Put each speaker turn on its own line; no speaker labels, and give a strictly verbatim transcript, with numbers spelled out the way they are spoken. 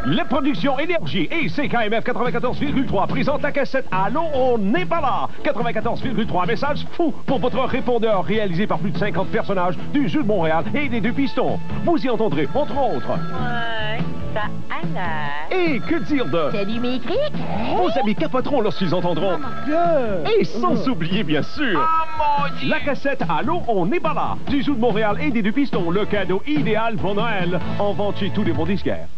Les productions Énergie et C K M F quatre-vingt-quatorze virgule trois présentent la cassette Allô, on n'est pas là. quatre-vingt-quatorze virgule trois, message fou pour votre répondeur réalisé par plus de cinquante personnages du Jeu de Montréal et des Deux Pistons. Vous y entendrez, entre autres...
Ouais, ça a l'air.
Et que dire de...
Salut mes criques.
Vos amis capoteront lorsqu'ils entendront... Et sans oublier, bien sûr...
Oh mon Dieu!
La cassette Allô, on n'est pas là. Du Jeu de Montréal et des Deux Pistons, le cadeau idéal pour Noël. En vente chez tous les bons disquaires.